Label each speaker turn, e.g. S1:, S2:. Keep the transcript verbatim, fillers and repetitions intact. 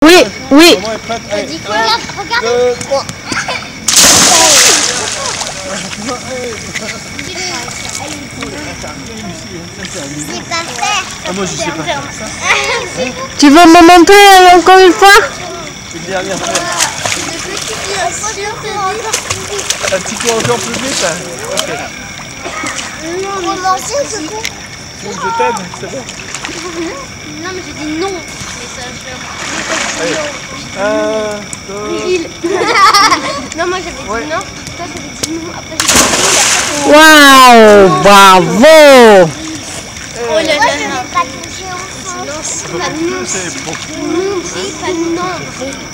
S1: Oui, oui.
S2: Maman est prête.
S3: T'as dit quoi? Regarde, regarde.
S2: deux, trois.
S3: C'est pas faire.
S2: Ah, moi je sais pas faire ça.
S1: Tu veux me montrer encore une fois?
S2: C'est une dernière fois. Un petit coup encore plus vite. Ok.
S3: On va manger ce coup.
S2: Donc je t'aide, c'est bon.
S3: Non mais j'ai dit non. Mais ça
S2: Allez. Un, deux.
S3: Non moi j'avais dit
S2: Ouais.
S3: non. Toi t'avais dit non. Après j'ai dit oui.
S1: Waouh, bravo.
S3: Oh là là. Moi je vais pas toucher au fond. Non c'est pas non.
S2: C'est bon.
S3: Non c'est pas non.